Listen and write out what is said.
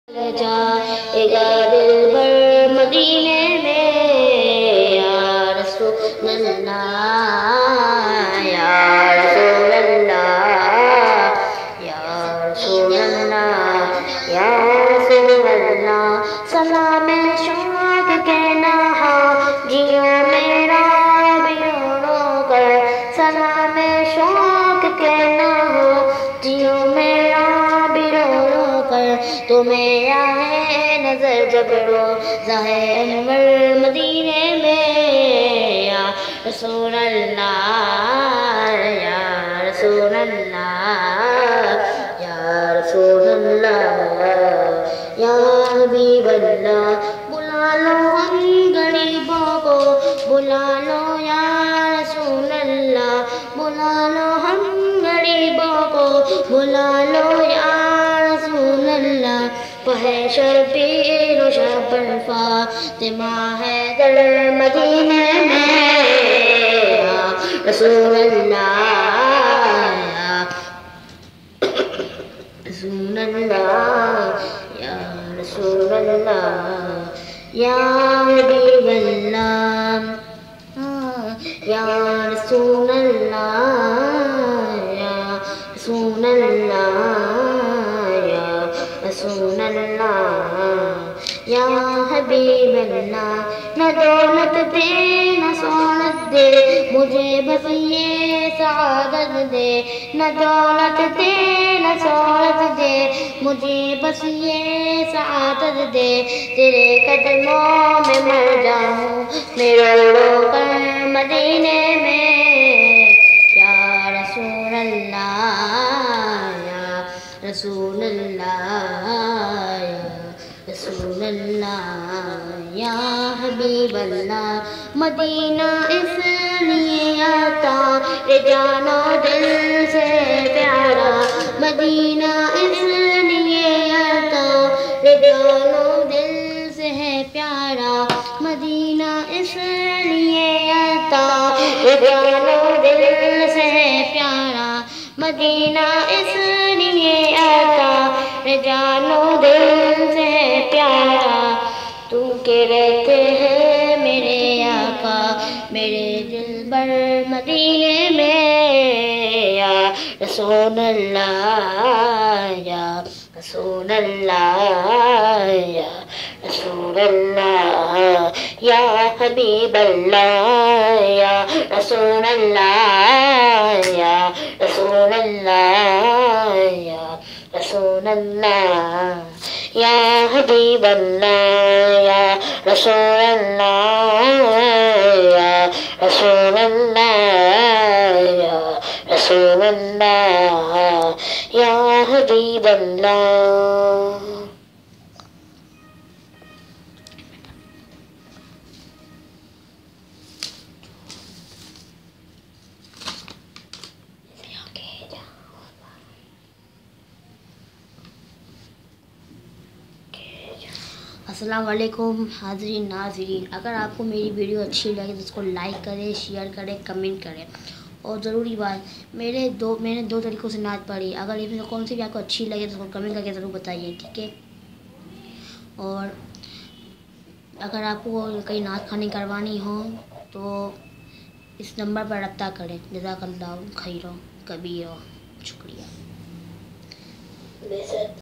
جائے گا دل بھر مدینے میں یا رسول اللہ یا رسول اللہ یا رسول اللہ یا رسول اللہ سلام شوق کے نہا جیو میرا بھی رو کر سلام شوق کے نہا جیو میرا بھی رو کر تمہیں آئے نظر جب روزہ انور مدینے میں یا رسول اللہ یا رسول اللہ یا رسول اللہ یا حبیب اللہ بلا لو ہم غریبوں کو بلا لو یا رسول اللہ بلا لو ہم غریبوں کو بلا لو یا رسول اللہ پہشر پیر و شبر فاطمہ حیدر مدینے میں یا رسول اللہ یا رسول اللہ یا رسول اللہ یا حبیب اللہ یا رسول اللہ یا رسول اللہ یا رسول اللہ یا حبیب اللہ نہ دولت دے نہ سہولت دے مجھے بس یہ سعادت دے نہ دولت دے نہ سہولت دے مجھے بس یہ سعادت دے تیرے قدموں میں مر جاؤں میں رو رو کر مدینے میں یا رسول اللہ یا رسول اللہ یا رسول اللہ یا حبیب اللہ مدینہ اس لیے آتا اے جانو دل سے پیارا مدینہ اس لیے آتا اے جانو دل سے ہے پیارا مدینہ اس لیے آتا اے جانو دل سے ہے پیارا مدینہ اس لیے آتا اے جانو دل سے ہے پیارا تم کے رہتے ہیں میرے آقا میرے دل بر مدینے میں یا رسول اللہ یا رسول اللہ یا رسول اللہ یا حبیب اللہ یا رسول اللہ یا رسول اللہ یا رسول اللہ یا حبیب اللہ یا رسول اللہ یا رسول اللہ یا رسول اللہ یا حبیب اللہ السلام علیکم حاضرین ناظرین اگر آپ کو میری ویڈیو اچھی لگے تو اس کو لائک کریں شیئر کریں کمنٹ کریں اور ضروری بات میں نے دو طریقوں سے نعت پڑھی اگر اس میں کون سی بھی آپ کو اچھی لگے تو اس کو کمنٹ کر کے ضرور بتائیے ٹھیک ہے اور اگر آپ کو کہیں نعت خوانی کروانی ہو تو اس نمبر پر رابطہ کریں جزاک اللہ خیرا کبیرا شکریہ